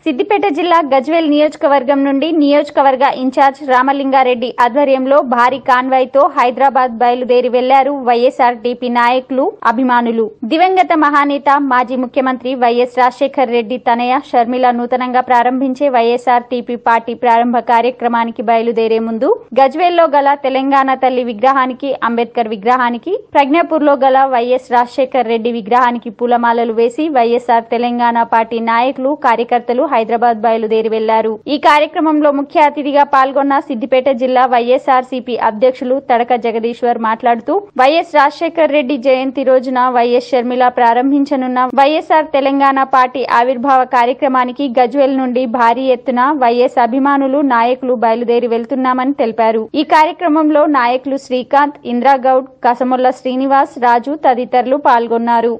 సిద్దిపేట జిల్లా గజ్వేల్ నియోజకవర్గం నుండి నియోజకవర్గ ఇన్ఛార్జ్ రామలింగారెడ్డి ఆధ్వర్యంలో భారీ కాన్వాయ్తో హైదరాబాద్ బయలుదేరి వెళ్లారు వైఎస్ఆర్టీపీ నాయకులు, అభిమానులు. దివంగత మహానేత మాజీ ముఖ్యమంత్రి వైఎస్ రాజశేఖర్ రెడ్డి తనయ షర్మిల నూతనంగా ప్రారంభించే వైఎస్ఆర్టీపీ పార్టీ ప్రారంభ కార్యక్రమానికి బయలుదేరే ముందు గజ్వేల్లో గల తెలంగాణ తల్లి విగ్రహానికి, అంబేద్కర్ విగ్రహానికి, ప్రజ్ఞాపూర్లో గల వైఎస్ రాజశేఖర్ రెడ్డి విగ్రహానికి పూలమాలలు వేసి వైఎస్ఆర్ తెలంగాణ పార్టీ నాయకులు, కార్యకర్తలు హైదరాబాద్ బయలుదేరి వెళ్లారు. ఈ కార్యక్రమంలో ముఖ్య అతిథిగా పాల్గొన్న సిద్దిపేట జిల్లా వైఎస్ఆర్సీపీ అధ్యక్షులు తడక జగదీశ్వర్ మాట్లాడుతూ వైఎస్ రాజశేఖర్ రెడ్డి జయంతి రోజున వైఎస్ షర్మిల ప్రారంభించనున్న వైఎస్ఆర్ తెలంగాణ పార్టీ ఆవిర్భావ కార్యక్రమానికి గజ్వేల్ నుండి భారీ ఎత్తున వైఎస్ అభిమానులు, నాయకులు బయలుదేరి వెళ్తున్నామని తెలిపారు. ఈ కార్యక్రమంలో నాయకులు శ్రీకాంత్, ఇంద్రాగౌడ్, కసముల్ల శ్రీనివాస్, రాజు తదితరులు పాల్గొన్నారు.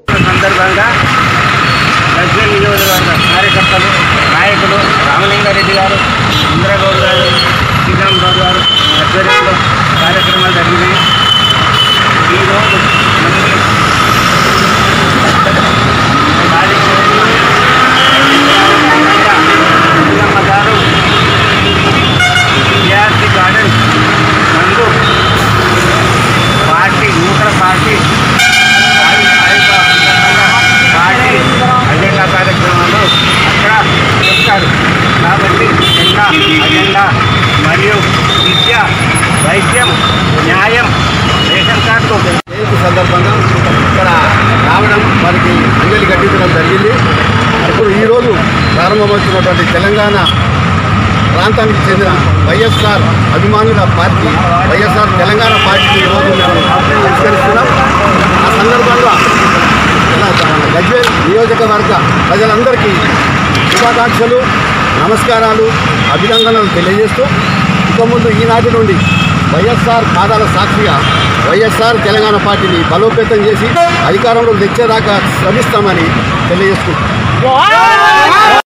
గజ్వేల్ నియోజకవర్గ కార్యకర్తలు, నాయకులు రామలింగారెడ్డి గారు, ఇంద్రగౌడ్ గారు, శ్రీరామరావు గారు ఆధ్వర్యంలో కార్యక్రమాలు జరిగినాయి. ఈరోజు గారు కేఆర్సీ గార్డెన్ నందు పార్టీ నూతన పార్టీ అజెండా కార్యక్రమాలు అక్కడ చెప్తారు. కాబట్టి అజెండా మరియు విద్య, వైద్యం, న్యాయం, రేషన్ కార్డు జయంతి సందర్భంగా ఇక్కడ రావడం, వారికి అంజలి ఘటించడం జరిగింది. ఇప్పుడు ఈరోజు ప్రారంభమవుతున్నటువంటి తెలంగాణ ప్రాంతానికి చెందిన వైఎస్ఆర్ అభిమానుల పార్టీ వైఎస్ఆర్ తెలంగాణ పార్టీని ఈరోజు మేము ఆవిష్కరిస్తున్నాం. ఆ సందర్భంగా గజ్వేల్ నియోజకవర్గ ప్రజలందరికీ శుభాకాంక్షలు, నమస్కారాలు, అభినందనలు తెలియజేస్తూ ఇక ముందు ఈనాటి నుండి వైఎస్ఆర్ పాదాల సాక్షిగా వైఎస్ఆర్ తెలంగాణ పార్టీని బలోపేతం చేసి అధికారంలో తెచ్చేదాకా శ్రమిస్తామని తెలియజేస్తున్నాం.